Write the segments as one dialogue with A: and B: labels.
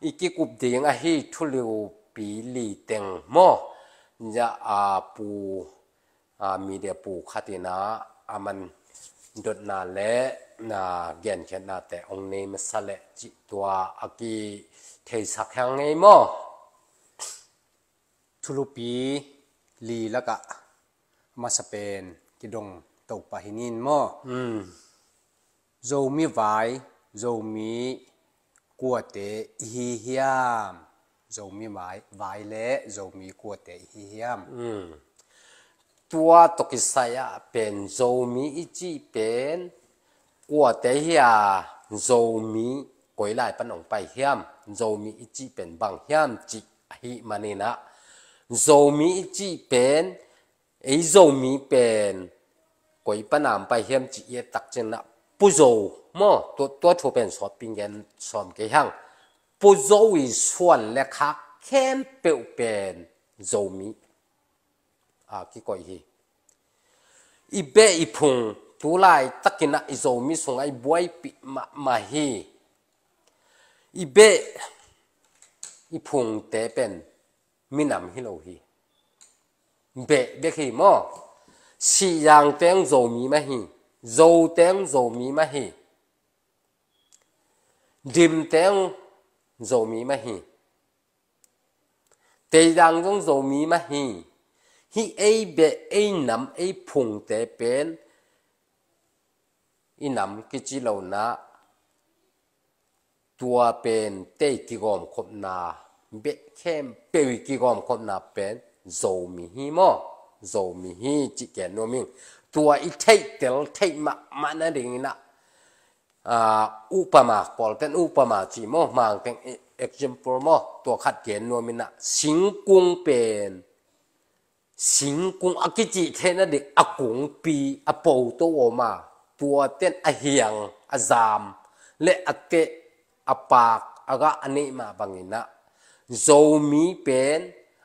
A: อีกกุบเดียงอะฮีทุลิวปีลีเต็งมอจะปูมีเดียปูขัดนะมันดดนาเละนาเกียนเช่นนาแต่องนี้มันสละจิตัวอากีเทสักแห่งไงมอทุลุปีลีแล้วก็มาสเปนกิดงตกปะหินินมอโจมีไว้โจมีกัวเตฮิเฮียมโจมีไว้เละโจมีกัวเตฮิเฮียมตัวตกิสายเป็นโจมีอิจิเป็นกัวเตฮิยาโจมีก๋วยไหลปันออกไปเฮียมโจมีอิจิเป็นบางเฮียมจิฮิมันนี่นะโจมีอิจิเป็นไอโจมีเป็นก๋วยปันออกไปเฮียมจิเยตักเจนะปุโจมอตัวถูเป็นสอบปิงเงินสอบเกี่ยงปุโจวิส่วนเล็กคักเข้มเปลวเป็นโจมีกี่ก่อยฮีอีเบอีพุงตัวไล่ตักกินอีโจมีส่งไอ้บวยปิมาฮีอีเบอีพุงเตเป็นมินำฮิโลฮีเบฮีมอสียางเต็งโจมีมาฮีโจเต็งโจมีมาฮีดิมเต็งโจมีมาฮีเตยังจงโจมีมาฮีฮีไอเบไอนำไอพุงเตเป็นอีนำกิจิโลนะตัวเป็นเตกิกอมคบนาเบเข้มเปวิกิกอมคบนาเป็นโจมีฮีมอโจมีฮีจิเกนโนมิงตัวอีเทเตลเทมานั่นเองนะอุปมาพอลเป็นอุปมาจีโมมังเป็น example โมตัวขัดเกนโนมินะสิงกุงเป็นสิงกุงอากิจิเทนเด็กอากุงปีอาปูตัวมาตัวเต้นอาเฮียงอาจามและอาเตอาปากอากาอันนี้มาบางอินะโจมีเป็น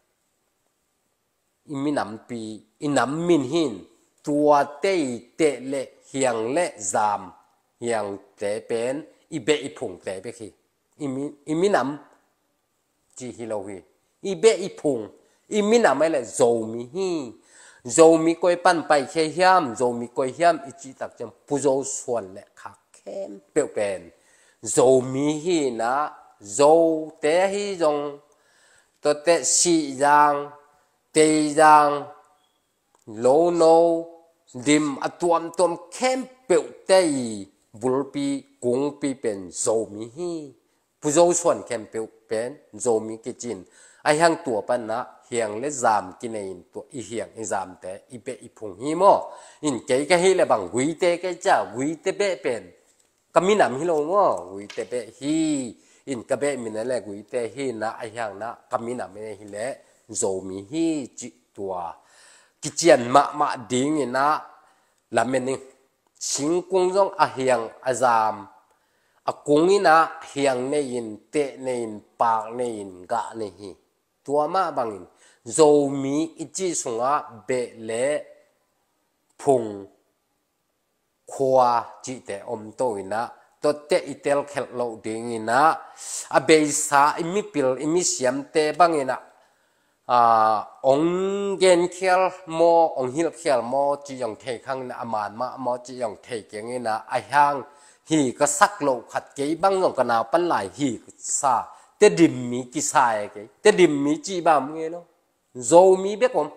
A: อิมินำปีอินำมินหินตัวเตเลเฮียงและจามเฮียงเตเป็นอีเบอีพุงเตเบคีอิมินำจีฮิโลฮีอีเบอีพุงอีมินำไม่เลยโจมีฮีโจมีก้อยปั้นไปเฮียมโจมีก้อยเฮียมอิจิตักจำปุโจส่วนและขักเข้มเปลวเป็นโจมีฮีนะโจเตฮีจงตัวเตสีจางเตจางโลโนดิมอตัวเข้มเปลวเตยบุลปีกุงปีเป็นโจมีฮีปุโจส่วนเข้มเปลวเป็นโจมีกิจินไอหังตัวปันนะเฮียงและจามกินเองตัวอีเฮียงอีจามแต่อีเปอีพุงฮีโมอินเกยก็ฮีเลยบางวิเตก็จะวิเตเบเป็นก็มีนำฮิโลโมวิเตเบฮีอินก็เบมินั่นแหละวิเตฮีนะไอหังนะก็มีนำไม่ได้ฮิเลโจมีฮีจิตัวกิจยนมาดิ้งนะลำเมนิสิงกุงจงอาเฮียงอาจามอากุงนี่นะเฮียงในอินเตในอินปากในอินกะในฮีตัวมาบางอินโจมีอิจิสงะเบเลพุงขวาจิเตอมโตอินะตัวเตอิเตลเคลโลดิงอินะอเบสาอิมิปิลอิมิเสียมเตบางอินะองเกนเคียลโมองฮิลเคียลโมจียองเทขังนะอามานมาโมจียองเทเกียงอินะไอฮังฮีก็สักโลขัดเกยบังยองกันนาปันหลายฮีก็ซาเตดิมมีกิสายเกยเตดิมมีจีบามเงี้ยเนาะโจมีเบกอม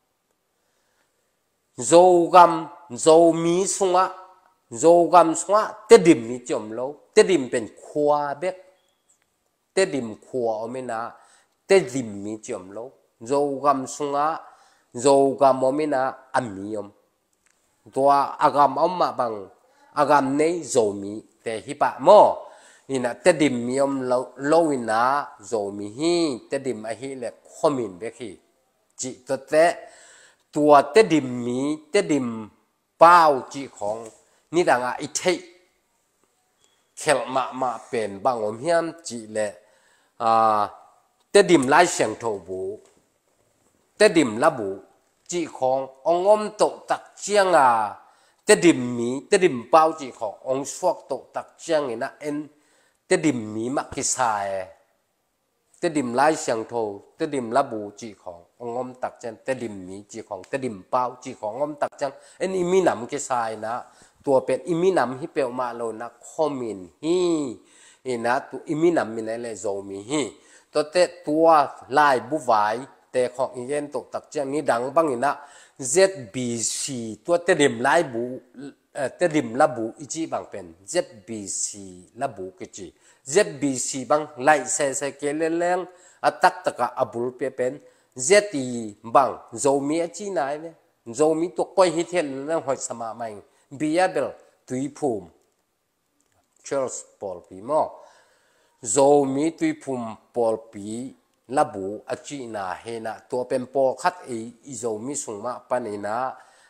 A: โจกัมโจมีสุงะโจกัมสุงะเตดิมมีจอมโลเตดิมเป็นขวาเบกเตดิมขวาอเมนะเตดิมมีจอมโลโจกัมสุงะโจกัมอเมนะอัมมีอมตัวอากามอมมาบังอากามในโจมีแต่ฮิปะโมนี่นะเตดิมมีอมโลวินะโจมีฮีเตดิมอหิเล็กขมินเบคีจิตเตตัวเตดิมมีเตดิมเป้าจีของนี่ต่างอ่ะอิเทเคลมาเป็นบางอมเฮียมจีเล่เตดิมไล่เสียงโทบูเตดิมระบุจีขององอมโตตักเจียงเตดิมมีเตดิมเป้าจีขององสวกโตตักเจียงนี่นะเอ็นเตดิมมีมักกิสายดิมไล่เสียงโทเตดิมระบุจีขององมตักจันเตดิมมีจีของเตดิมเป้าจีขององมตักจันเอ็นอิมินำเกสายนะตัวเป็นอิมินำฮิเปลมาโลนะคอมินฮีนะตัวอิมินำมินเลโซมีฮีตัวเตตัวลายบุไวแต่ของอินเดียนตกตักจันนี้ดังบ้างนะ ZBC ตัวเตดิมไล่บุเตดิมระบุอีจีบางเป็น ZBC ระบุกิจี ZBC บางไล่เซเกลเลงอัตักตะกะอับุลเปเป็น ZE บางโซมีจีนายเนี่ยโซมีตัวก้อยฮิตเทลเรื่องหอยสมาไม่บียาเบลตุยภูมิเชลส์ปอลปีมอโซมีตุยภูมิปอลปีระบุอจีนาเฮนะตัวเป็นปอคัดอีโซมีสุงมาปานินะ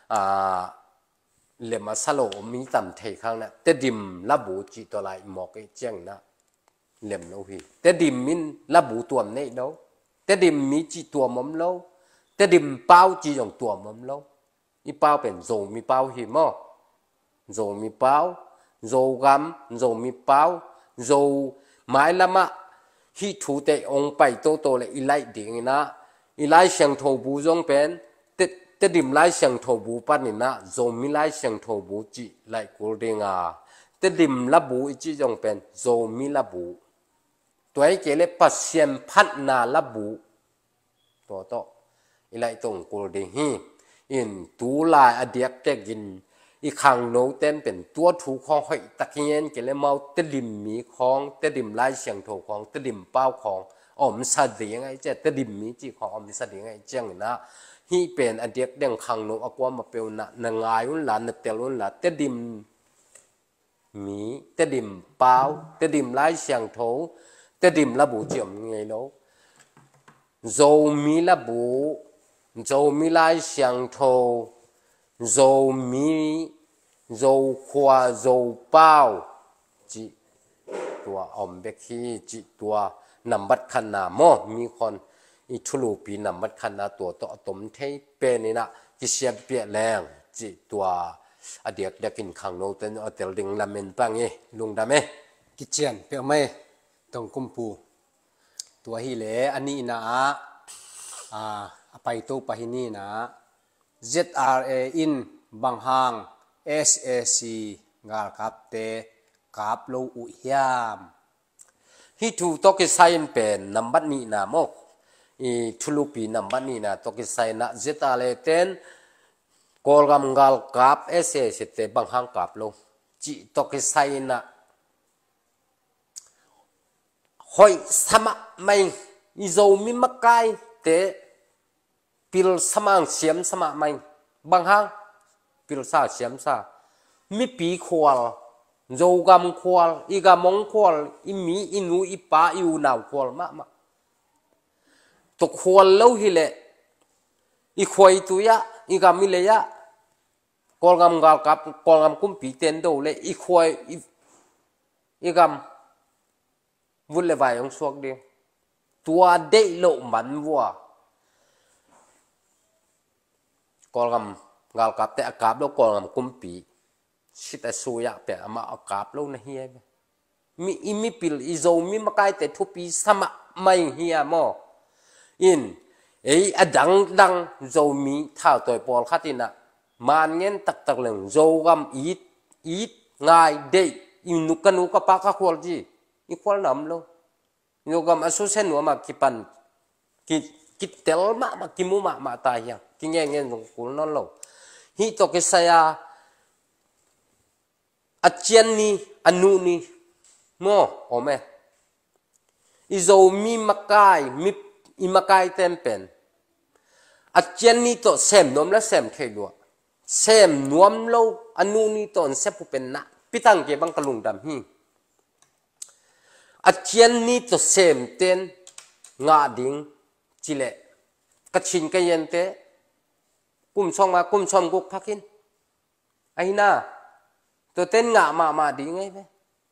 A: เลมาสโลมีตำเทข้างนะเตดิมระบุจีตัวลายหมอกไอเจียงนะเล่มโนฮีเตดิมมินระบุตัวนี้โนเตดิมมีจีตัวมอมโลเตดิมเป้าจีของตัวมอมโลอีเป้าเป็นโซมีเป้าฮีมอโซมีเป้าโซกัมโซมีเป้าโซไม้ละมะฮิทูเตองไปโตโตเลยอีไลดิ่งนะอีไลเสียงโทบูจงเป็นเตดิมไลเสียงโทบูปันนี่นะโซมีไลเสียงโทบูจีไลกูเดงาเตดิมระบุอีจีจงเป็นโซมีระบุตัวไอ้เกล็ดปัสเซียนพัฒนาระบุตัวโตอีไลตรงกูเดงฮีอินตูลายอเดียกเตกินอีขังโนเต้นเป็นตัวถูกของหอยตะเคียนเกล็ดเมาเตดิมมีของเตดิมไลเสียงโทของเตดิมเป้าของอมสัตว์ยังไงเจ้าเตดิมมีจีของอมสัตว์ยังไงเจ้านะฮีเป็นอเดียกเด้งขังโนอากวามาเปียวนะนางายอุ่นหลานเตลุนหลานเตดิมมีเตดิมเป้าเตดิมไลเสียงโทเตดิมระบุจีอมไงโนโซมีระบุโซมีไลเสียงโทโซมีโซขวาโซเป้าจีตัวอมเบคีจีตัวนำบัดขันนามอมีคนอีทุลูปีนำบัดขันนาตัวต่อตมเทเป็นนี่นะกิเสียเปียแรงจีตัวอเดียกเด็กินขังโนเตนอเตลดิงลามินปังเอลุงดำเอกิเจียนเปียไม่ต้องกุมปูตัวฮิเลอันนี้นะไปตัวไปนี่นะ ZRA in บางหาง SAC งาครับเตกับโลอุยามฮิทูตกิไซน์เป็นนัมบัดนี้นะมกอีทุลุปีนัมบัดนี้นะตกิไซน์นะ ZRA เต็นกอลกำกาลกับ SAC เตบางหางกับโลจีตกิไซน์นะหอยสมัครไม่อีโซมิมักไกเตปิลสมังเสียมสมัครไม่บางหางปิลซาเสียมซามีปีควอลโจกำควอลอีกามงควอลอีมีอีนูอีป้าอีอูนาวควอลมาตัวควอลเล่าฮิเลอีควายตัวยะอีกามิเลยะกอลกำกาลกับกอลกำกุมปีเต็นโดเลยอีควายอีกำวุ่นเลยไปองสวกเดียวตัวเด็กโลมันวัวกอลกำกาลกับแต่อากาศแล้วกอลกำกุมปีสิแต่สุยะเปะมาอากาศแล้วนะเฮียมีปิลอีโซมีมาไกแต่ทุปีสมัครไม่เฮียมออินอดังโซมีท่าตัวปอลขัดินะมันเงี้ยตักเหลงโซกำอีดง่ายเดย์อินุกัปากควอลจีอีควอลน้ำโลโซกำอสุเซนัวมากิปันกิเตลมากิมุมาตายยังกิเงี้ยตรงกุลนั่นโลฮิโตกิสยาอาเจียนนี่อนุนี่มอโอเมอิโซมีมักไกมีอิมักไกเต็มเป็นอาเจียนนี่ตัวเซมนวมและเซมเคยดัวเซมนวมโลอนุนี่ตัวเซปุเป็นนะพิตังเก็บังกลุงดำฮีอาเจียนนี่ตัวเซมเต็นงาดิงจิเลกชินกันยันเตกุมช่องมากุมช่องกุกพักินไอ้น่าตัวเต้นงะมาดีไงไหม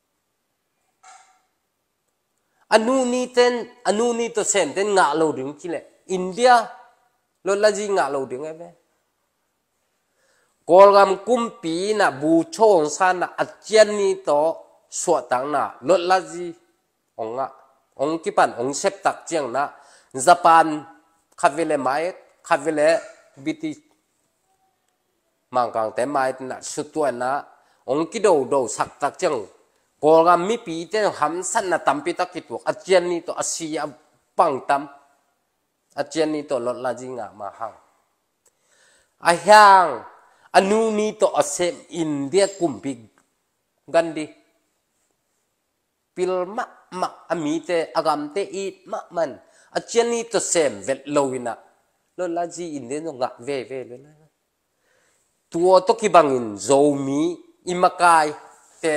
A: อนุนี่เต้นอนุนี่ตัวเซมเต้นงะโลดึงจิเลอินเดียโลลาจีงะโลดึงไงไหมกอลกำกุมปีน่ะบูโชนซานะอาเจียนนี่ตัวสวดตังน่ะโลลาจีองะองกิปันองเซปตักเจียงนะญี่ปุ่นขับเวลไม้ขับเวลบิติมังกังแต่ไม้นะสุดตัวนะองกิโดสักตักเจียงกอลกามีปีเตหัมสันนะตัมปิตักกิตัวอาเจียนนี่ตัวอาศัยปังตัมอาเจียนนี่ตัวลดลาจิงะมาหังอายังอนุนี่ตัวอาเซมอินเดียกุมปิกันดีพิลมะอามีเตอากามเตอีมะมันอาเจียนนี่ตัวเซมเวลโลวินะลดลาจิอินเดียนงะเวเลยนะตัวตัวกิบังอินโจมีอิมะกายเตน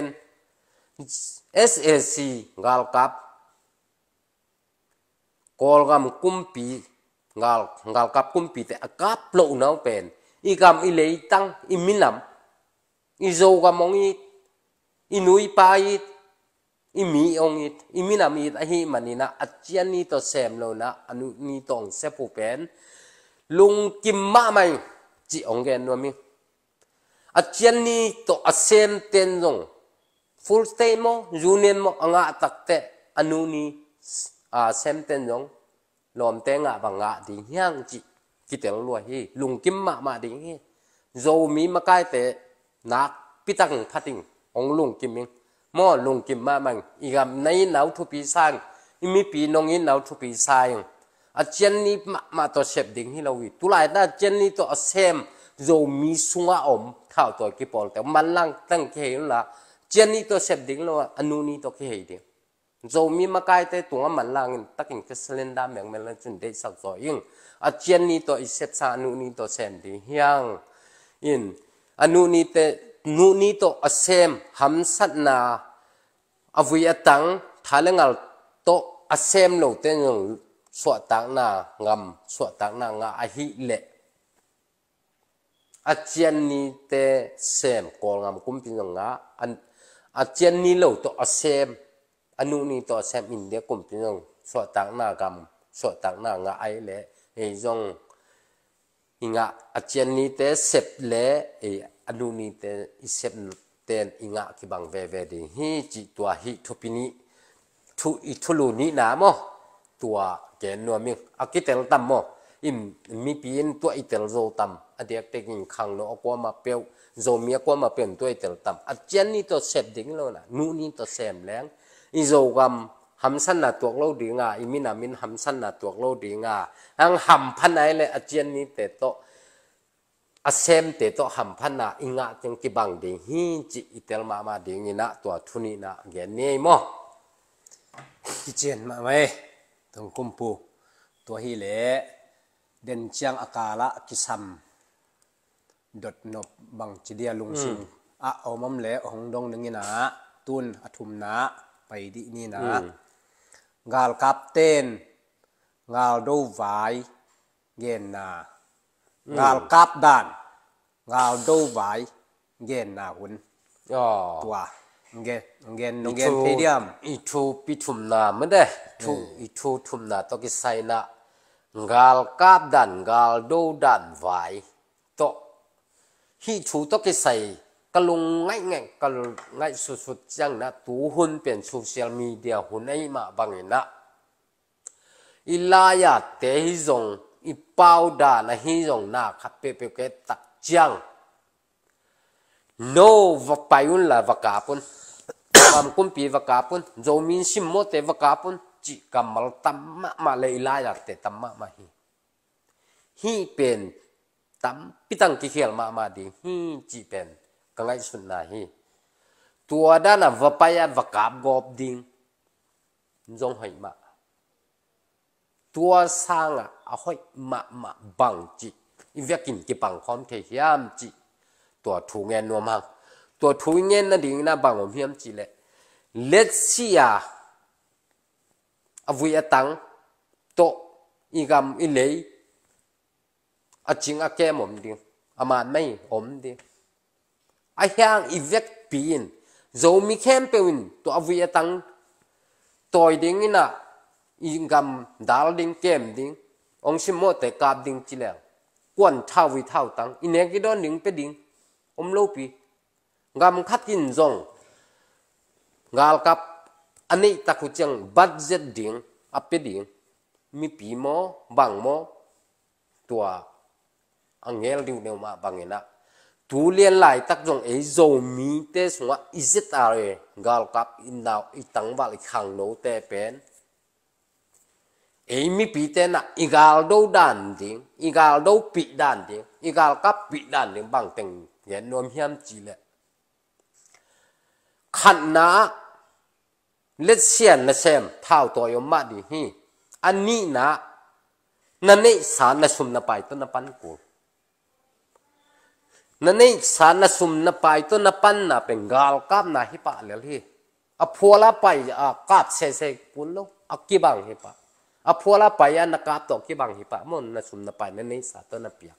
A: SAC ngal kap kolgam kumpi ngal kap kumpi te akap lo nau pen igam ilei tang iminam izo gamong it inui pa it imi ong it iminam it ahi manina achian ni to sem lo na anu ni tong sepu pen lung kim ma mai chi ong gen no mi achian ni to asem ten jong full stay mo union mo anga takte anu ni sem ten jong lom te nga banga di hyang chi kitel lo hi lung kim ma ding hi zo mi ma kai te nak pitang phating ong lung kim ming mo lung kim ma mang igam nei nau thu pi sang imi pi nong in nau thu pi sang a chen ni ma to sep ding hi lo wi tu lai da chen ni to sem zo mi sunga om thao to ki pol te man lang tang ke la chen ni to sep ding lo anu ni to ke hi ding zo mi ma kai te tunga man lang takin ke selenda meng mel chun de sak zo ing a chen ni to i sep sa anu ni to sem ding hyang in anu ni te nu ni to asem ham sat na avui atang thalengal to asem lo te ngong so tang na ngam so tang na nga a hi le a chen ni te sem kol ngam kum pin nga an a chen ni lo to asem anu ni to asem india kum pin ngong so tang na gam so tang na nga ai le e jong inga a chen ni te sep le e anu ni te isep ten inga ki bang ve de hi chi tua hi thupini thu I thulu ni na mo tua gen no mi akitel tam mo im mi pin tua itel zo tam adiak tekin khang no akwa ma peu zo mi akwa ma pen tua itel tam a chen ni to sep ding lo na nu ni to sem leng I zo gam ham san na tuak lo dinga imina min ham san na tuak lo dinga ang ham phanai le a chen ni te to asem te to ham phana inga teng ki bang ding hi chi itel ma ding ina to thuni na ge nei mo ki chen ma mai tong kumpu to hi le den chiang akala kisam dot no bang chidia lungsing a omam le hong dong ningina tun athum na pai di ni na gal kapten gal do vai gen na ngal kap dan ngal do vai gen na hun tua ngen pedium I thu pithum na made thu I thu thum na to ki sai na ngal kap dan ngal do dan vai to hi thu to ki sai kalung ngai ngai su chang na tu hun pen social media hun ai ma bangina ilaya te hi zong I bao da na hi zong na khap pe ke tak chiang no va payun la va kapun kam kumpi va kapun zo min sim mo te va kapun chi kamal tam ma le ilaya te tam ma hi pen tam pitang ki khel ma di hi chi pen ka ngai sun na hi tua da na va paya va kap gop ding zong hai ma tua sang a hoi ma bang chi I vekin ki bang khom the hiam chi tua thu ngen no mang tua thu ngen na ding na bang om hiam chi le let's see ya avui atang to igam ilei a ching a kem om ding ama mai om ding a hyang I vek pin zo mi kem pewin to avui atang toy ding ina ingam dal ding kem ding ong sim mo te kap ding chi le kwan thau wi thau tang ine ki don ding pe ding om lo pi ngam khat kin zong ngal kap อันนี้ตะคุจังบัตเจ็ตดิ่งอัปเปดิ่งมีปีโมบังโมตัวอังเงลดิวเนวมาบังเงินะตูเลียนไหลตักจงโจมีเตสงว่าอิจิตอะไรกาลกับอินดาวอิตังบาลิขังโนเตเป็นมีปีเตนะอีกาลโดดันดิ่งอีกาลโดปีดันดิ่งอีกาลกับปีดันดิ่งบางเต็งเห็นนวมเฮียมจีเลขันนะเลเซียนนะเซมเท่าตัวยมมาดีฮีอันนี้นะนั่นนี่สารนะสุมนะไปต้นนะปันกูนั่นนี่สารนะสุมนะไปต้นนะปันนะเป็นกาลกับนะฮิปะเลยฮีอพัวละไปกับเซเซกุลโลกี่บังฮิปะอพัวละไปอันนักกับตกี่บังฮิปะมันนะสุมนะไปนั่นนี่สารต้นนะเปีย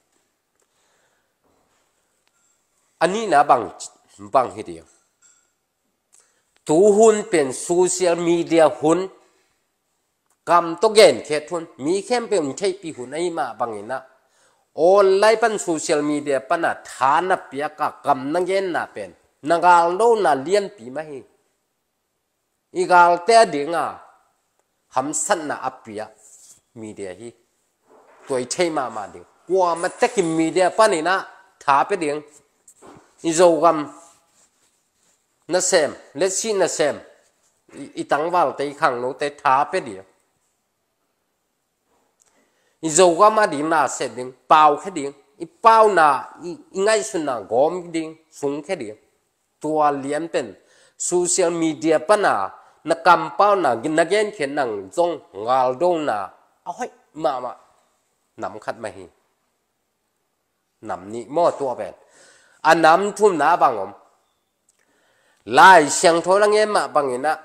A: อันนี้นะบังฮิเดียวตูหุ่นเป็นโซเชียลมีเดียหุ่นกำตัวเก่งแค่ทุนมีแค่เป็นใช้ปีหุ่นไอ้มาบางอย่างนะออนไลน์เป็นโซเชียลมีเดียเป็นฐานนับเปียกกำนังเย็นน่ะเป็นนังกาลโดน่ะเลี้ยนปีมาให้อีกาลเตะดิ่งหำสันน่ะอับเปียมีเดียฮีตัวใช้มาดิ่งกว่ามันจะกินมีเดียปะนี่นะท้าไปดิ่งอีโจกำนั่นเซมเลสินั่นเซมอีตังวัลแต่อีขังโนแต่ท้าไปเดียวอีโจก็มาดิ่งน่าเสดิ่งเปล่าแค่ดิ่งอีเปล่าน่ะอีง่ายสุดน่ะกอมดิ่งสูงแค่ดิ่งตัวเลี้ยนเป็นโซเชียลมีเดียปะน่ะนักกำเป้าน่ะกินนักเย็นเขียนหนังจงงาลโดน่ะเอาให้มานำคัดมาให้นำนี่หม้อตัวเป็นอันนำทุ่มหนาบางอมลายเสียงโทรเงี้ยมาบางอย่างนะ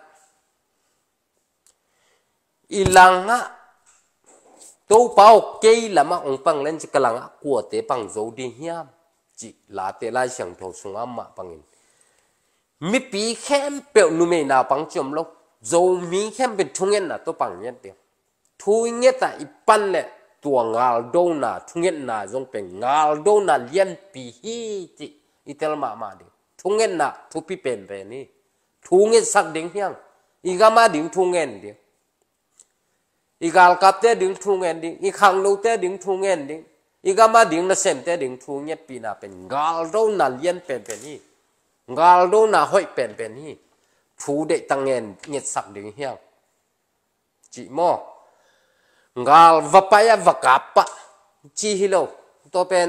A: อีหลังตัวเป้าเกยละมาองปังเล่นจะกำลังกลัวเตะปังโจดีเฮียมจิลาเตลายเสียงโทรสงอามาบางอย่างมีปีเข้มเปียวนุ่มนาปังจมลงโจมีเข้มเป็นทุ่งเงินนะตัวปังเงี้ยเดียวทุ่งเงี้ยแต่อีปันเนี่ยตัวงาลโดน่ะทุ่งเงินน่ะจงเป็นงาลโดน่ะเลี้ยนปีฮีจิอีเตลมาเดียวทุ่งเงินน่ะทุบปีเป็นไปนี่ทุ่งเงินสักดิ่งเฮียงอีกามาดิ่งทุ่งเงินเดียวอีกาลกับเตดิ่งทุ่งเงินดิ่งอีขังโลเตดิ่งทุ่งเงินดิ่งอีกามาดิ่งนั่นเซมเตดิ่งทุ่งเงี้ยปีน่ะเป็นงาลโดน่ะเลี้ยนเป็นนี่งาลโดน่ะห้อยเป็นนี่ทูเดตังเงินเงี้ยสักดิ่งเฮียงจีโมงาลวปายะวกับปะจีฮิโลตัวเป็น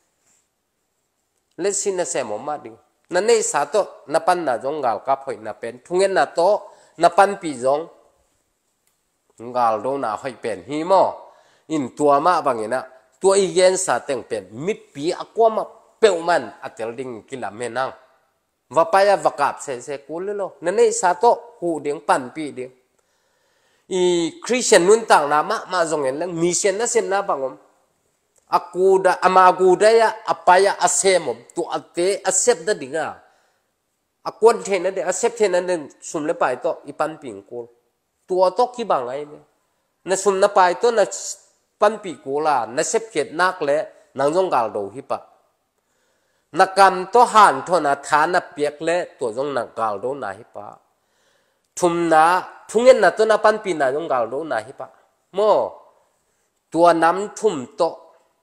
A: เลสินนะเซมอมาดิ่งนั่นนี่สาโตนับปันน่ะจงกาลกับหอยน่ะเป็นทุ่งเงินน่ะโตนับปันปีจงกาลโดน่ะหอยเป็นฮีโมอินตัวมาบางอย่างนะตัวอีเย็นสาเต็งเป็นมิปีอากวมาเปลมันอัตเตลดิ่งกิลาเมนังว่าไปอะวักเซกูลโลนั่นนี่สาโตหูดิ่งปันปีดิ่งอีคริสเตียนนุ่นต่างนามาจงเห็นแล้วมิเชนนั่นเซนนะบางอมakuda amaguda ya apaya asemom tu ate accept da dinga akon thena de accept thena de sumle pai to ipan ping ko tu to ki bangai ne na sumna pai to na pan pi ko la na sep ket nak le nang jong gal do hi pa nakam to han tho na thana piak le to jong na gal do na hi pa thumna thungen na to na pan pi na jong gal do na hi pa mo tua nam thum to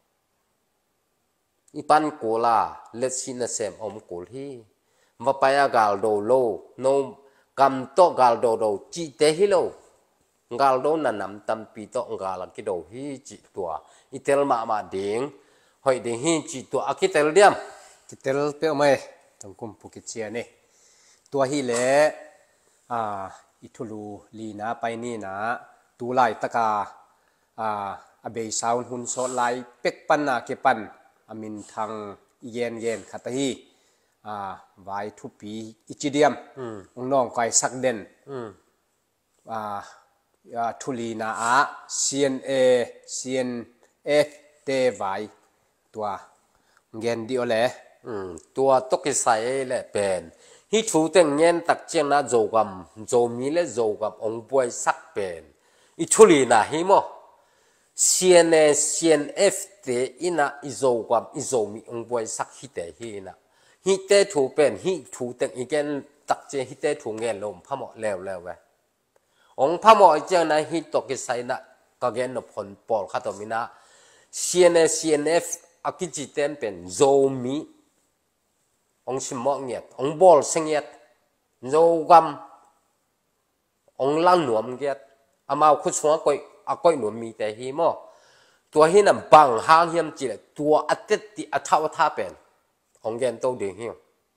A: ipan kola let's see na sem om kol hi vapaya gal do lo no kam to gal do chi te hi lo gal do na nam tam pi to gal ki do hi chi tua itel ma ding hoi ding hi chi tua akitel diam kitel pe mai tong kum pu ki chia ne tua hi le ithulu li na pai ni na tu lai taka abei sound hun so lai pek pan na ke pan amin thang yen khata hi vai thu pi ichidiam nong kai sak den thuli na cna te vai tua gen di ole tua toki sai le pen hi thu teng ngen tak cheng na jogam zomi le jogam ong boy sak pen i thuli na hi mo cna cnf te ina izogam izomi ong boy sak hi te hi na hi te thu pen hi thu teng igen tak che hi te thu ngen lom phamo lew we องพระหมอเจ้านะฮิตกิไซนะก็เกณฑ์นพลปอลขัดมินะ CNF อากิจิเตนเป็นโจมีองชิมมอเงียดองบอลเสียดโจกัมองลังหนวมเกียดอามาคุชงก้อยก้อยหนวมมีแต่ฮีมอตัวฮีนั่นบังหางเฮียมจีเลยตัวอัตติอัฐวัฏเป็นองเกณฑ์โตเดียงฮี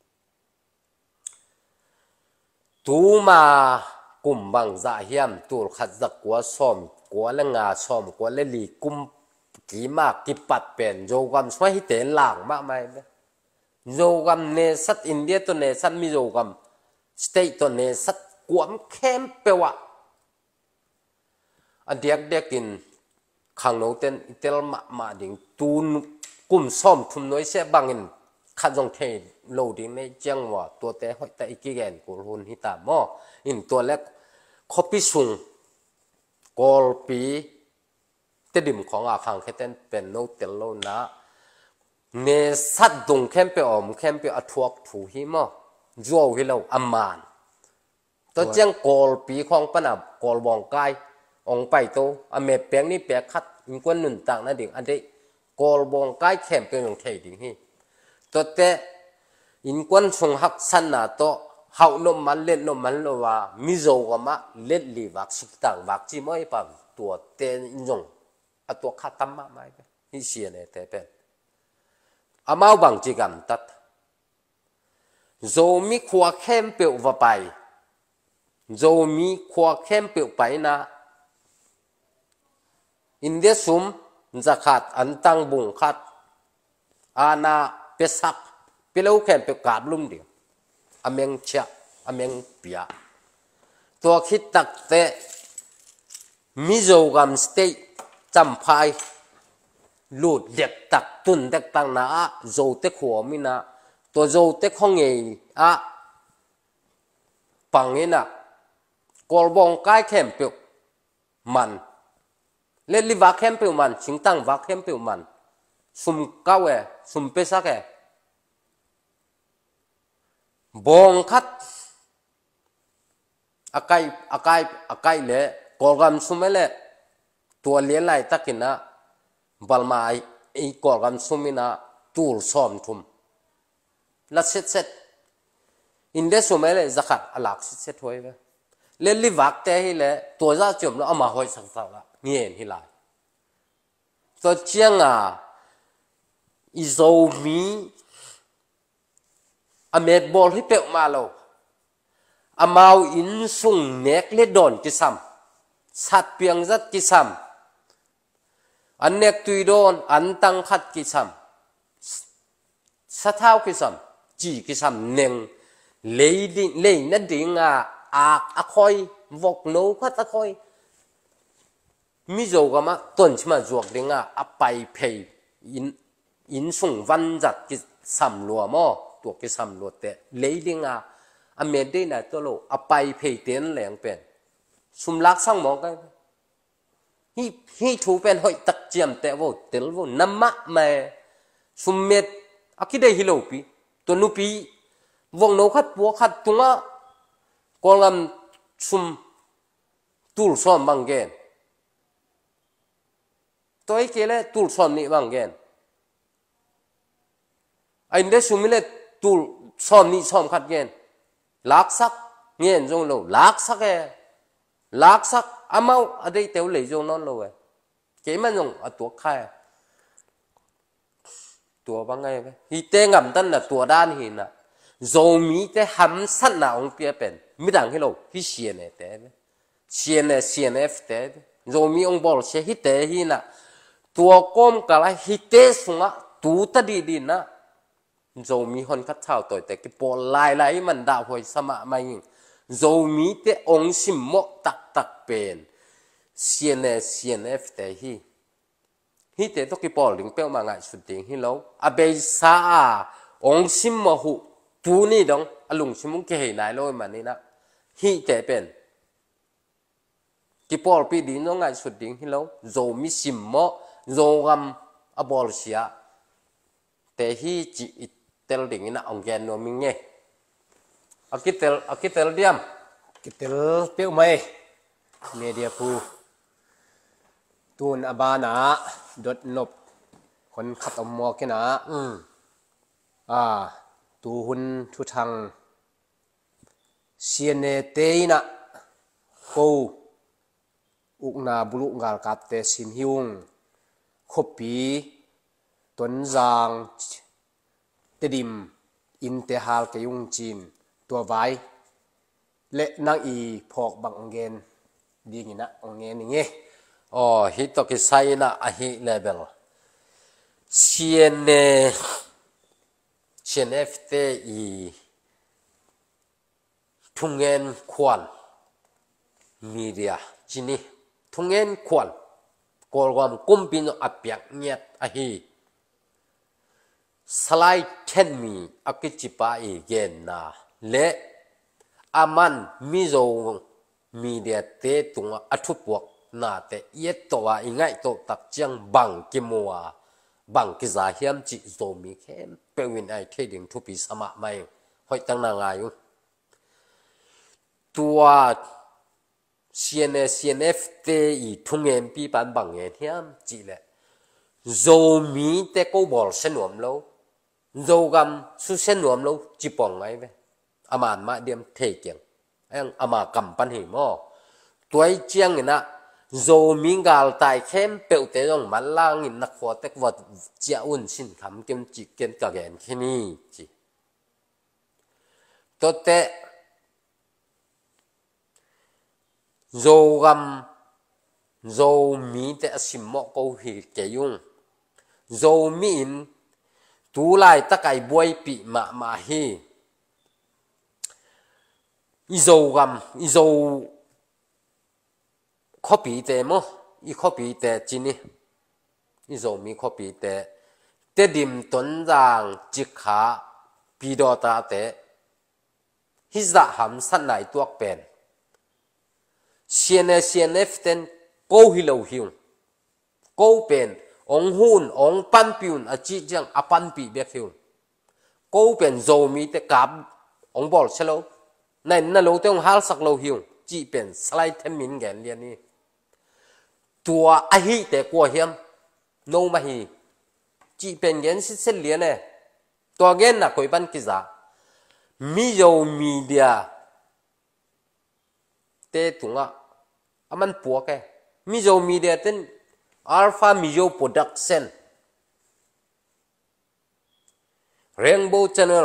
A: ตัวมากุมบังจ่าเฮียมตัวขัดจักกัวซ้อมกัวเลงาซ้อมกัวเลลีกุมกี่มากกี่ปัดเป็นโจกัมช่วยให้เตะหลังมากไหมโจกัมเนสัตอินเดียตัวเนสัตมีโจกัมสเตย์ตัวเนสัตกวมเข้มเปวะอันเดียกเด็กกินขังโนเตนอิเตลมาดิ่งตูนกุมซ้อมทุนน้อยเสียบังอินขัดจงเทโลดิ่งในจังหวะตัวเตะหอยแต่อีกแกนกุลหุนฮิตามออินตัวเล็กคอปิซุงกอลปีเตดิมของอาคังแค่เต้นเป็นโนเตลโลนะเนสัตดงเข้มเปอมเข้มเปอทวกถูหิมอจัวหิโลอามันตัวเจียงกอลปีของปนับกอลบองไกองไปโตอเมเปียงนี่เปียคัดอินกวนหนุนต่างนั่นดิ่งอันเดกอลบองไกเข้มเปียงเทดิ่งฮีตัวเตอินกวนชงหักสันนาโตเฮานมมันเล่นนมมันโลว่ามิโซกามะเล่นลีวักสิกตังวักจีไม่ปั๊มตัวเตนอินจงตัวขัดตั้มมาไม่เป็นนี่เสียเนี่ยแต่เป็นอามาบังจีกันตัดโจมีขวาเข้มเปียวว่าไปโจมีขวาเข้มเปียวไปนะอินเดียซุมจะขาดอันตั้งบุงขาดอาณาเปสักเปล่าเข้มเปียวกาบลุ่มเดียวอเมงเชะอเมงเปียตัวคิดตักเตมิโซกัมสเตย์จำพายลูดเด็กตักตุนเด็กตังนาโจเตขวมินะตัวโจเตขงเงอะปังเงินะกอลบองไกเข้มเปียวมันเล่นลิวาเข้มเปียวมันชิงตังวาเข้มเปียวมันสุมเก้าสุมเปสักบองคัดอาไกเล่กอลกัมสุมเล่ตัวเลี้ยไหลตักินะบัลมาไอ้กอกันสุมินะตูลซ้อมทุมลัดเสร็จอินเดียสุมเล่จะขัดอลักเสร็จถอยไปเล่นลิวักเตะให้เล่ตัวจะจมแล้วเอามาหอยสักสักละเงี้ยนี่ไรตัวเจียงอิโซมีอเมดบอลให้เปะมาแล้วอามาอินสุงเน็กเล่ดอนกิซัมสัตเปียงจัดกิซัมอันเนกตุยโดนอันตังขัดกิซัมสะเท้ากิซัมจีกิซัมเน่งเลยนัดดิ่งอาคอยวกโนขัดอาคอยมิโจกามาต้นชิมาจวกดิ่งอาไปเพย์อินส่งวันจัดกิซัมลัวมอตัวกิซัมลัวเตะเลยดิ่งอเมริกาตัวโลอาไปเพย์เตียนแหลงเป็นสุมลักสั่งมองกันฮีถูเป็นหอยตักเจียมแต่ว่าเตลว่าน้ำมะแม่สุมเม็ดอาคิดได้ฮิโลปีตัวนุปีวงโนขัดปัวขัดตุงะกอลำสุมตูลซ้อมบางแกนตัวไอ้เกล้ตูลซ้อมนี่บางแกนไอ้เด็กสุมิเลตูลซ้อมนี่ซ้อมขัดแกนลักซักเงี้ยจงโลลักซักลักซักอามาอะไรเต๋อเลยจงนั่นเลยเกี่ยมันจงตัวใครตัวบางไงไปฮีเตงำตันน่ะตัวด้านหินน่ะโจมีแต่หำสั้นน่ะองเปียเป็นไม่ดังให้เราฮิเชียนเต๋อเชียนเอฟเต๋อโจมีองบอลเชียฮิเต๋อหิน่ะตัวก้มกะไรฮิเตสุงะตูตัดดีนะโจมีคนคัดเท้าตัวแต่กี่ปอลายมันดาวหอยสมะมายิงโจมีแต่องสิมโมตักเป็นเชียนเอฟแต่ฮีแต่ตัวกี่ปอลิงเป้ามาไงสุดดิ่งฮีเราอาเบซ่าองสิมโมหุตูนี่ดงอลุงชิมุงเกยนายโลยมันนี่นะฮีแต่เป็นกี่ปอลปีดีน้องไงสุดดิ่งฮีเราโจมีสิมโมโจกำอบอลเสียแต่ฮีจีเตลดิ่งนะองแกนโนมิงเงอากิเตลเดียม
B: กิเตลเปียวไม่
A: media pu tun abana dot nopคนขัดอมมอกันนะตูหุนทุทังเสียเนเตยนะกูอุกนาบุลุงาลกัดเตสินหิวงขบปีต้นจางเตดิมอินเตฮัลกยุงจีนตัวไว้เละนังอีพอกบังองเงินดีงี้นะองเงินนี่ไงอ๋อฮิตกิไซนะอะฮิเลเบลเชียนเนเชียนเอฟเตอีทุ่งเงินควันมีเดียจีนี่ทุ่งเงินควันกอลความกุมปินอับยักเนียดอะฮีสไลด์เทนมีอักจิปาอีเกนนาเละอามันมิโซมีเดียเตตุงอัทุปวกนาเตเยตตัวอีไงตัวตักจังบังกิมัวบังกิจาเฮียมจิโซมีเข้มเปวินไอเทดิงทุปีสมาไม่หอยตั้งนางายุตัวCNF เตอีทุ่งเงินปีปันบังเงินเฮียมจิเลโซมีเตกูบอลเสนวมโลโซกัมสุเสนวมโลจิปองไงเว้อามันมาเดียมเทเกียงไอ้อามากัมปันหิมอตัวเจียงนะโซมิงกาลตายเข้มเปลวเตยงมันล่างอินนักขวดเตกวัดเจ้าอุ่นสินคำเก็มจิเก็มกะแกนแค่นี้จีตัวเตโซกัมโซมีเตอสิมมอกูหิเกยุงโซมีอินตูไลตะไก่บวยปีมาฮีอีโซกัมอีโซข้อปีเตมอีข้อปีเตจีนี่อีโซมีข้อปีเตเตดิมต้นจางจิกขาปีดอตาเตฮิจะหำสันไหนตัวเป็นCNF เต็นกูฮิโลหิวกูเป็นองหุ่นองปันปิวน์อจิจังอปันปีเบียหิวกูเป็นโซมีเตกับองบอลเชลในนั่นเราต้องฮัลสักโลหิวจีเป็นสไลด์เทมินแกนเรียนนี่ตัวอหิเตกัวเฮียมโนมาฮีจีเป็นเงินสิเซเลียนเนี่ยตัวเงินน่ะคอยปันกิจามิโยมีเดียเตตุงะอามันปัวแกมิโยมีเดียเต้นอัลฟามิโยโปรดักชั่นเรนโบว์ชาแนล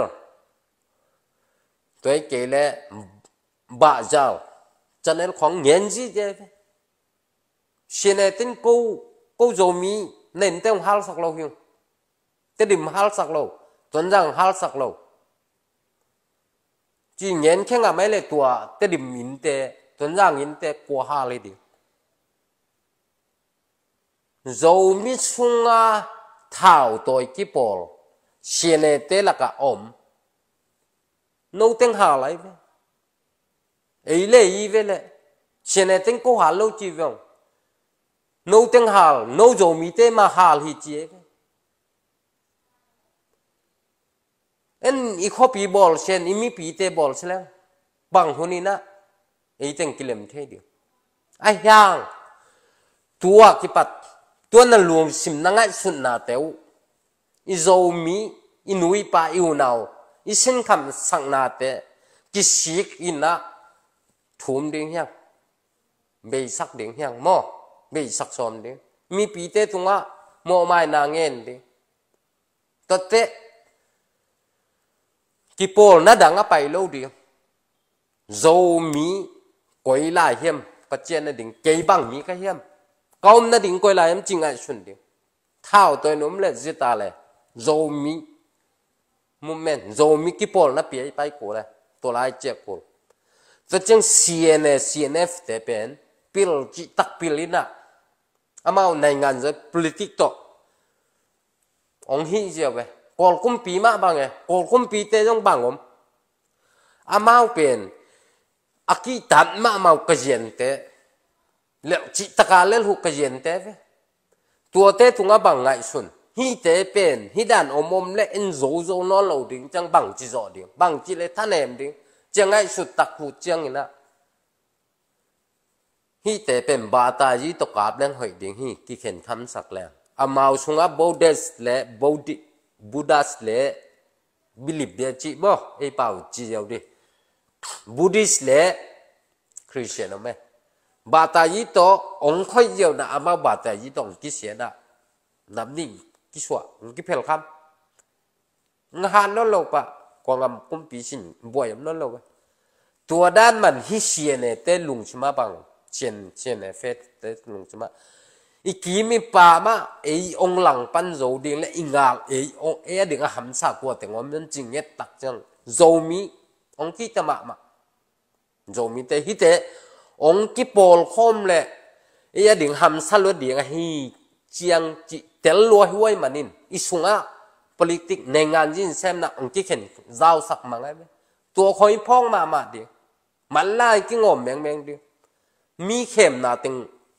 A: ตัวเกล่บ้าเจ้าชาแนลของเงินจีเจเช่นเต้นกูโยมีเน้นเต้นฮัลสักโลหิวเต้นดิมฮัลสักโลต้นจังฮัลสักโลจีเงินแค่งไม่เลยตัวเต้นดิมอินเตต้นจังอินเตกัวฮาเลยดิโซมิสุงาเท่าตัวกี่ปอลเชียนเตละกะอมโนเต็งหาอะไรเว้ไอ้เล่ยีเว้เลยเชียนเต็งกูหาโลจีเว้โนเต็งหาโนโซมิเตมาหาลิจีเว้เอ็นอีข้อปีบอลเชียนอีมีปีเตบอลใช่แล้วบางคนนี่นะไอ้เต็งกิเลมเทเดียวไอ้ยังตัวกี่ปัดตัวนั้นรวมสิมนังไงสุดนาเตวอีโซมีอีนุยปาอิวนาวอีเส้นคำสังนาเตกิสิกอินะทุ่มเดียงยังเบยสักเดียงยังมอเบยสักซ้อมเดียงมีปีเตตุงะมอไม่นางเงินเดียงตัดเตกิโปลน่าดังอะไปโลเดียวโซมีกอยลายเฮียมปัจเจนน่ะดิ่งเกยบังมีก็เฮียมก้มน่ะดิ่งกอยลายมันจริงไงชุนเดียวเท่าตัวนุ่มเล็ดจิตาเลยโซมีมุมเมนโซมีกิโปลน่ะเปียไปกูเลยตัวลายเจ็บกูจะจัง CNF แต่เป็นพิลจิตักพิลินะอามาในงานจะ political องหิเจียวไปกอลกุมปีมาบางไงกอลกุมปีเตยต้องบางผมอามาเป็นอากิตันมาเกษียณเตเลี้ยจิตการเลี้ยหุกเกษียณเตตัวเตตุงบางไงสุนฮีเตเป็นฮีดันอมเล่นโซนอลเราดิ้งจังบางจีจอดิ้งบางจีเลท่านเอ็มดิ้งจังไงสุดตักหูจังนะ hi te pen ba ta ji to kap leng hoi ding hi ki khen tham sak le amau sunga Buddhist le Buddhist le believe de chi bo e pau chi yau di Buddhist le Christian no me ba ta ji to ong khoi yau na amau ba ta ji tong ki sia na nam ning ki swa ki phel kham han no lo pa ko ngam kum pi sin boy no loตัวด้านมันฮิเชียเนี่ยเต้ลุงชิมาบังเชียนเนี่ยเฟสเต้ลุงชิมาอีกีมีป่ามาไอองหลังปันโจดิงและอีงาไอองดิ่งหำสากว่าแต่ว่ามันจริงเนี่ยตักจังโจมีองกี้จะมาโจมีแต่ฮิเตองกี้โปลคอมเลยไอดิ่งหำสลัวดิ่งฮีเจียงจิเตลลัวห้วยมันนินอีสุงะ politic ในงานยินเซมนะองกี้เห็นเจ้าสักมังไงไหมตัวคอยพ้องมาดิมันไล่กิ้งอมแมงดิมีเข็มนาติง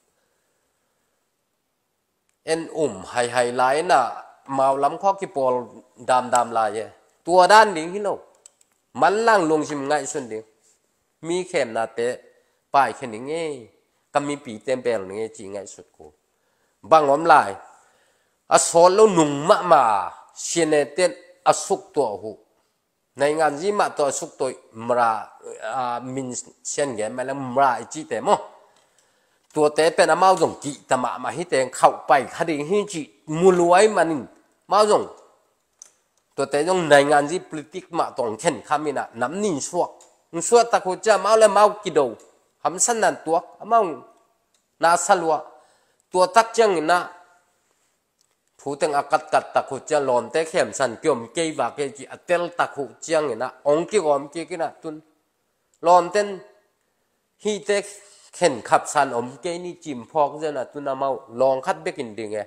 A: เอ็นไฮไลท์น่ะมาล้ำข้อกี่ปอลดำลายตัวด้านดิ้งฮิโลมันล่างลงชิมง่ายสุดดิ้งมีเข็มนาเตะป้ายแค่นี้ไงก็มีปีเต็มเปลนี่จริงง่ายสุดกูบางอมลายอสอนแล้วหนุ่มมาเชียนเต้นอสุกตัวหูในงานจีมาตัวสุกตัวมรามินเช่นเงี้ยมาแล้วมราไอจีแต่มอตัวเตะเป็นอามาจงกีตมาฮิตเองเข้าไปคดีฮิจิมูลไว้มันมาจงตัวเตะจงในงานจี politic มาตรงเข็นคำนี้นะน้ำนิ่งชัวตะคุจะมาแล้วมากิโดทำสั้นนั่นตัวมานาสลัวตัวตักจังนะผู้แต่งอากาศกัดตะคุจะหลอนแต่เข้มสันเกี่ยมเกี่ยวกับเกี่ยเตลตะคุจังนะองค์กี่อมกี่กินะตุนหลอนเต้นฮีเตเข็นขับสันอมเกี่ยนี่จิมพอกเจนะตุนน้ำเอาลองคัดเบกินดิ่งไง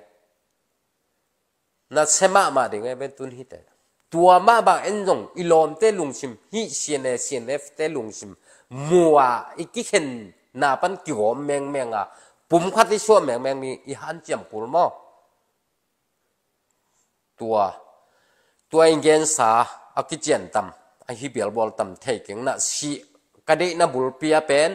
A: น่าเสมาดิ่งไงเป็นตุนฮีเตตัวมาบางเอ็นจงอีหลอนเตลุงชิมฮีเซียนเตลุงชิมมัวอีกี่เข็นน่าปันกี่อมแมงอ่ะปุ่มคัดที่ชัวแมงมีอีหันจิมปูลมอตัวเองเงินสาอากิเจียนตำไอฮิเบลบอลตำเทกิงนะซีกระเดนะบุลปีอาเป็น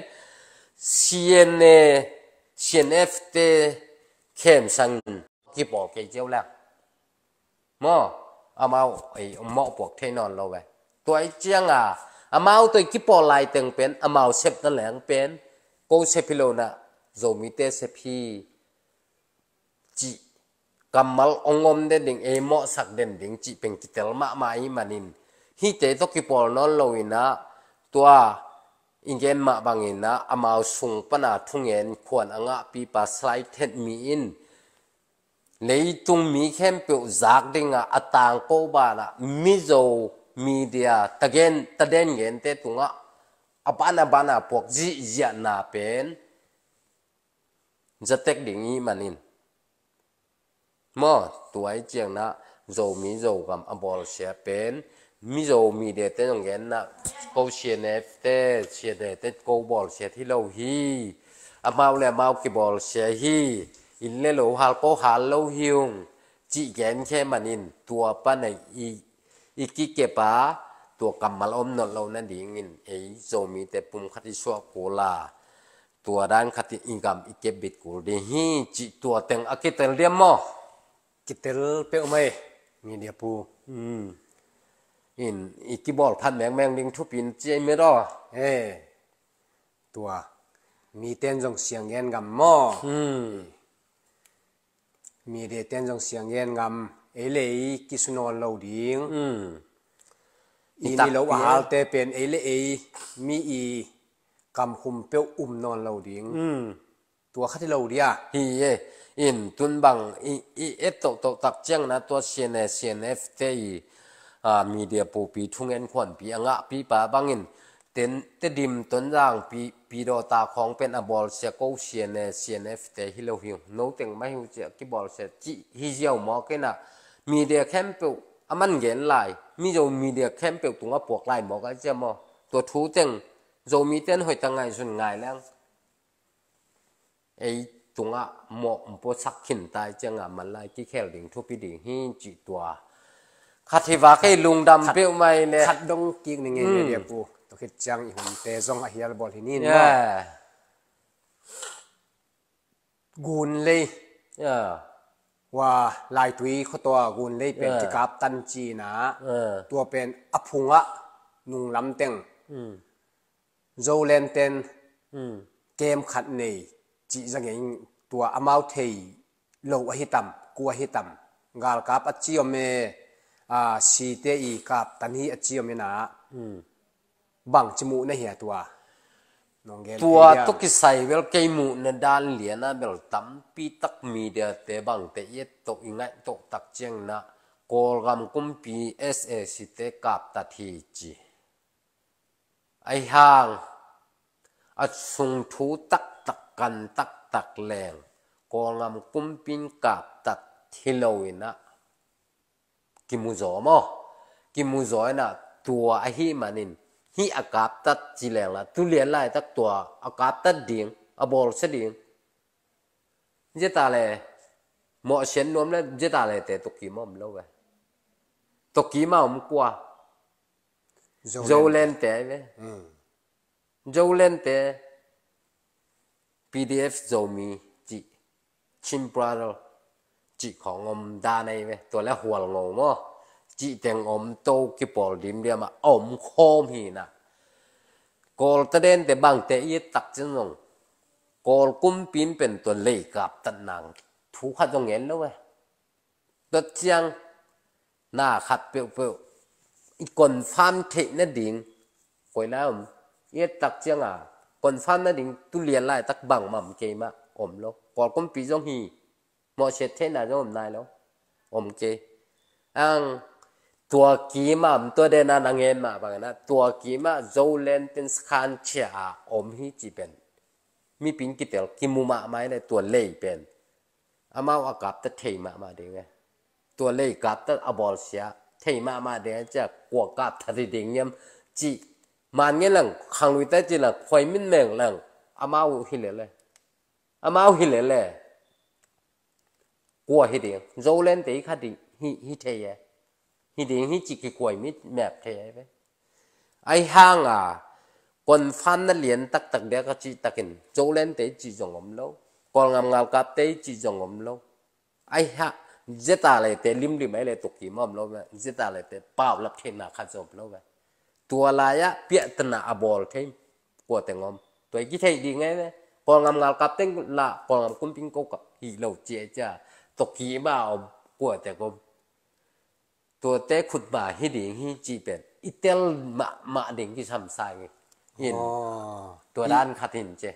A: CNF เตเข้มสังกีบอลเกจเจ้าแล้วมออามาไอหม้อปวกเทนอนเราไปตัวไอเจียงอามาตัวกีบอลลายเต็งเป็นอามาเซฟนั่นแหละเป็นโกเซพิโลนะโจมิเตเซพีจีกำมัลองมเด่นดิ่งเหมาะสักเด่นดิ่งจีเป็นกิเตลมาอีมันินฮิเตตกิปอลนอนลอยนะตัวอิงเกนมาบางอินนะอามาสุงปนาทุ่งเงินควรอ่างปีปัสไลเทนมีอินเลยตุงมีเข้มเปียวจากดิ่งอัตางโกบานะมิโซมีเดียตะเด่นเงินเตตุงบานาพวกจีเจนาเป็นจะเทคดิ่งอีมันินมอตัวไอเจียงนะโจมีโจกับอบอลเสียเป็นมิโจมีเดเต้ตรงเงี้ยนะกูเชียนเอฟเต้เชียนเต้กูบอลเสียที่เราฮีอามาเลยมากีบอลเสียฮีอินเล่โลฮาโกฮาโลฮิวจีเงี้ยแค่มันอินตัวป้าในอีกิเก็บตัวกำมัลอมนนเรานั่นดิ่งอินไอโจมีแต่ปุ่มคัดชัวโกลาตัวด้านคัดอิงกัมอีเก็บบิดกูดีฮีจีตัวเต็งอากิเตลเดียมมอ
B: กิเตลเปียวไม่มีเดียปู
A: อินอีกบอลพันแมงลิงทุบอินเจไม่รอ
B: ตัวมีเต้นจงเสียงเย็นกับหม้อมีเดียเต้นจงเสียงเย็นกับเอเลยกิสุนอนเราดิ้งอีนี่เราว่าเตเป็นเอเลยมีอีกำคุมเปียวนอนเราดิ้งตัวข้าที่เราเดีย
A: ฮีอินตุนบังอีเอตโตตักเจียงนะตัวCNF เตมีเดียปูปีทุ่งเงินขวัญปีอ่างปีป่าบังอินเต็นเตดิมต้นร่างปีโดตาของเป็นอบอลเสียกูCNF เตฮิโลฮิวโนเต็งไม่หิวเจ้ากีบอลเสียจีฮิเจียวมอกันนะมีเดียแคมเปิลมันเงินไหลมีโจมีเดียแคมเปิลตรงว่าปวกไหลมอกันเจ้ามอตัวทูเต็งโจมีเต้นหอยตั้งไงส่วนไงแล้วไอตรงหมอมปวดสักขินตายจังมันไล่ที่แค่ดิ่งทุบปีดิ่งหิ้งจีตัวขัดที่ว่าแค่ลุงดำเปรี้ยวไม่เลย
B: ขัดดงกิ๊กนี่ไงเดียปูตัวคิดจังอีหุ่นเตะซองอาเฮียบอลที่นี่เนาะกูนเลยว่าลายตุยเขาตัวกูนเลยเป็นที่กับตันจีนะตัวเป็นอภุงะนุงลำเต็งโจเลนเตนเกมขัดในจีจังเองตัวอมาวเทยโลอหิตัมกัวหิตัมกาลกับอจิโอเมสีเตอีกับตันฮีอจิโอเมนะบังจมูกในเหียตัว
A: ตุกิใส่เวลเกมูในด้านเหลียนะเวลตั้มปีตักมีเดียเตบังเตยตกยังไงตกตักเจงนะกอลกำกุมปีเอสเอสิเตกับตัดฮีจีไอห่างอัดส่งทูตักตักกันตักตักแรงกอลกำกุมปีกับตัดฮิโลวินะกิมุโซมอกิมุโซนะตัวไอฮีมันินฮีอากาศตัดจีแรงละทุเรียนไล่ตักตัวอากาศตัดดิ่งอบอลเสดิ่งเจตาเลยหมอเชนนวมเลยเจตาเลยแต่ตกี้มั่มแล้วเว้ยตกี้มั่มกว่าโจเลนแต่เว้ยโจเลนแต่ PDF โจมีจีชิมปราโรจีของอมดาในเว้ยตัวแล้วหัวงงมั้งจีเต็งอมโตกิปอลดิมเดียมาอมโคมหีนะกอลตะเดนแต่บางแต่ยีตักจังงกอลกุมปินเป็นตัวเล็กกับตันนางถูกขัดตรงเงินแล้วเว้ยตัดจังหน้าขัดเปรี้ยวอีกคนฟันเทนดิ่งคอยแล้วยีตักจังคนฟันนั่นดิ่งตุเลียนไล่ตักบังมั่มเกมาอมแล้วกอลกุมปีจงหีมอเชตเทน่าจะอมนายแล้วอมเกตัวกีมาตัวเดนันเงินมาบางนะตัวกีมาโจเลนเป็นสคันเชียอมฮิจิเป็นมีปิงกิเตลกิมุมาไม่เลยตัวเล่เป็นอามาอากาศตัดเทมาเด้งตัวเล่กับตัดอบอลเสียเทมาเด้งจะกวกับทัดดิ่งยมจีมันเงี้ยหลังขังลุยแต่จีหลังไฟมินเมงหลังอามาหิเลเลยอามาหิเลเลยกลัวหิดิ่งโจเลนเตะขัดดิ่งฮิเทียฮิดิ่งฮิจิกิกวยมิดแมบเทไปไอห่างคนฟันนั่นเลียนตักเดียก็จีตักินโจเลนเตะจีจงอมโลกองงามกับเตะจีจงอมโลไอฮะเจตาเลยเตะลิมไม่เลยตกกี่มอมโลเว้เจตาเลยเตะเป้าลับเทน่าขัดจบโลเว้ตัวลายะเปียตนาอบอลเทมกวดแต่งอมตัวกี่เทดีไงเว้กองงามกับเตะละกองงามคุ้มปิงโกกับฮีโร่เจ้าจ้าตกกี่มาอมกวดแต่กมตัวเตะขุดมาฮิดิ่งฮิจีเป็นอิเตลมาดิ่งที่ทำสายหินตัวด้านขัดหินเจ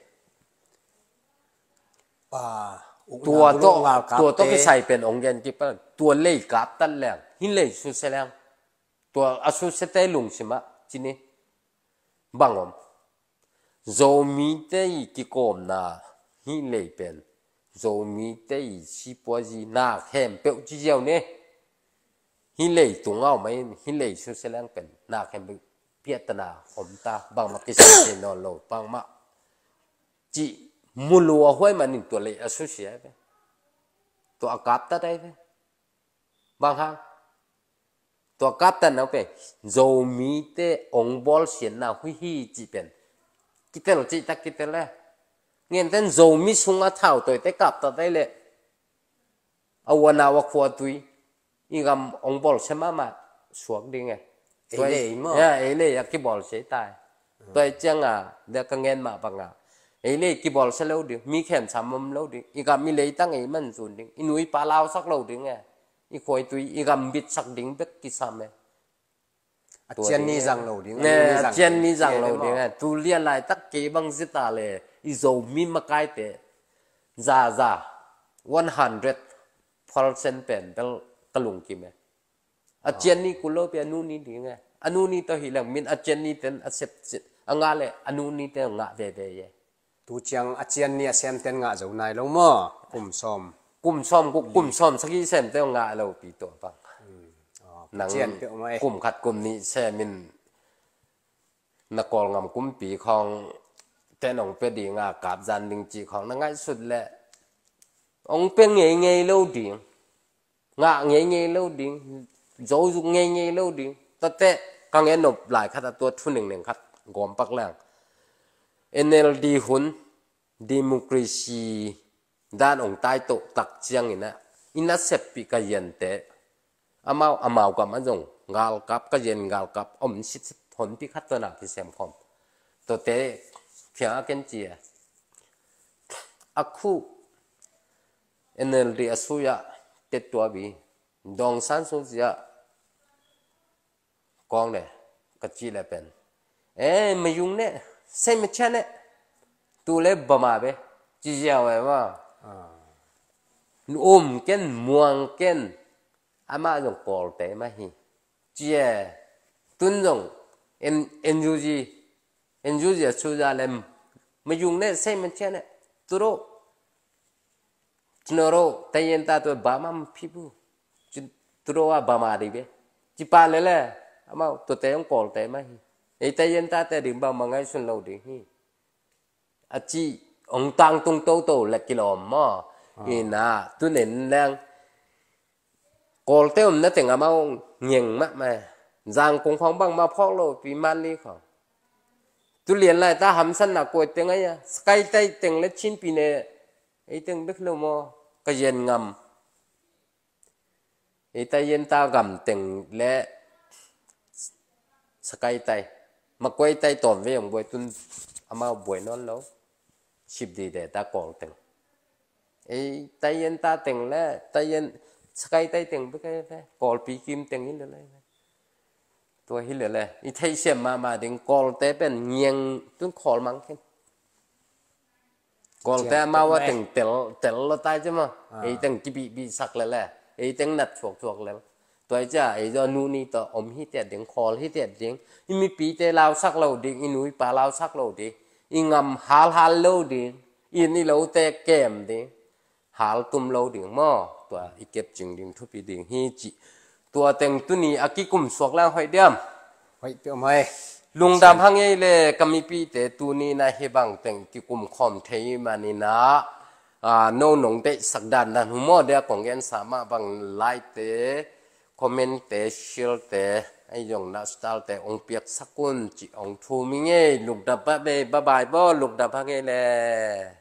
A: ตัวโตที่ใส่เป็นองค์เย็นที่เป็นตัวเล่กับตันแรงหินเล่สุดเสียงตัวอาสุเสตลุงใช่ไหมจีนี่บังอมโจมีเตยกิโกมนาหินเล่เป็นโจมีเตยสิปวจีนาเข้มเปียวจีเจ้าเนี่ยหินเล่ตรงเอาไหมหินเล่สุดเสียงเป็นนาเข้มเพียตนาผมตาบางมากิสเซนอนโลบางมาจีมูลัวห้วยมันนี่ตัวเล็กสุดเสียไปตัวอากาศตัดได้ไปบางครั้งตัวอากาศตัดเอาไปโจมีเตองบอลเสียนน่ะหุ่ยฮีจีเป็นกิเตลจีตักกิเตลเลยเงี้ยแต่โจมีสุงอาเท่าตัวเตกับตัดได้เลยเอาวันนาวขวดตุยอีกำองบอลเสมาสวกดีไงตัวเอเล่ยกิบอลเสียตายตัวจังเด็กเงินมาบังเอเล่กิบอลเสลวดิมีแขนสามมุมเลวดิอีกมีเลยตั้งมันส่วนดิอินุยปลาลาวสักเลวดิไงอีคอยตุยอีกบิดสักดิ่งเบ็กกิสาม
B: เจนนี่จังเลวดิ
A: เนี่ยเจนนี่จังเลวดิไงตุเลียนไรตักเก็บังสิตาเลยอีโจมีมาไกลเตะ100% เป็นตะลุงกิมเจนนี่กุโลเปียนูนี่ดิไงอนุนี่ตัวหิลังมินเจนนี่เต็นเซปงาเลยอนุนี่เต็นงาเบเบย
B: ตูจังเจนนี่เซมเต็นงาเจ้านายลงมั้งกุมซ้อ
A: มสักยี่เซมเต็นงาเราปีตัวปังหนังกุมขัดกุมนี้เซมินนักกอลงามกุมปีของเต็นองเปดีงากับจันดิงจีของนั่งง่ายสุดแหละองเป็นเงยเล่าดิ่งงาเงยเล่าดิ่งโจยุเงยเล่าดิ่งตั้งแต่กังเงินหนบหลายขัดตัวทุนหนึ่งขัดกอมปักแรง NLD หุ่น Democracy ด้านองค์ใต้โตตักเจียงอินะอินะเสพปีกเย็นเตะอามากับมันจงกาลกับกเย็นกาลกับอมสิทธิ์ผลพิคัตตัวหนักที่เสมคอมตัวเตะเพียงอาเกนจีอักคู่เอ็นเอลดีอสุยะเต็ดตัวบีดองสันสุจยะกองเนี่ยกจีเลยเป็นไม่ยุ่งเนี่ยเส้นไม่ใช่เนี่ยตัวเล็บบมาเบจีเจ้าไว้ว่าเกินม่วงเกินอามาจงกอลเตะมาฮีจีตุนจงเอ็นยูจีสุจาเลมไม่ยุ่งเนี่ยเส้นไม่ใช่เนี่ยตัวโรจนโรแต่ยันตาตัวบามันพิบูตัวว่าบามาดีเบจีปาเลเลยอามาตัวเตะจงกอลเตะมาฮีแต่ยันตาแต่ดิ่งบามังไงสุนเราดิ่งฮีอาจีองตังตุงโตเล็กกิโลมอีน่าตุนเห็นแรงกอลเต้มนั่นแต่งอามาเงียงมากไหมจางคงของบางมาพอกเราปีมันลีเขาตุเรียนไรตาหำสันนักกวยเต็งไงสกายไตเต็งเล็ดชิ้นปีเน่ไอเต็งเบ็กโลมก็เย็นงำไอแต่เย็นตากำเต็งเละสกายไตมากวยไตตอนเวียงบวยตุนอามาบวยนอนแล้วชิบดีเดตากอลเต็งไอแต่เย็นตาเต็งเละแต่เย็นสกายไตเต็งเบ็กไงกอลปีกิมเต็งหินเลยตัวหินเลยอีไทยเสียมาดึงกอลเตเป็นเงียงตุนคอลมังขึ้นกอลเตมาว่าตึงเตลเราตายใช่ไหมไอ้ตึงจีบีสักเลยไอ้ตึงนัดชวกเลยตัวจ้าไอ้เจ้านูนี่ตัวอมฮิตเตียดึงคอลฮิตเตียดึงอีมีปีเตลาวสักเราดึงอีนุยปลาลาวสักเราดึงอีงำฮัลเราดึงอีนี่เราเตะเกมดึงฮัลตุ่มเราดึงมั่วตัวอีเก็บจึงดึงทุบดึงฮิจิตัวตึงตุนี่อากิกุมสวกแล้วหอยเดียม
B: หอยเปียวไหม
A: ลุงดำพังเอเล่กมีปีเตตัวนี้นะเฮบังเต็งที่กุมคอมเทยมานี่นะโน่นงเตสักดันหัวโมเดียของเงินสามารถบังไลค์เตคอมเมนต์เตชิลเตไอยงนัสตัลเตองเปียกสักุนจิองทูมิงเอลุงดำปะเบบายบ่ลุงดำพังเอเล่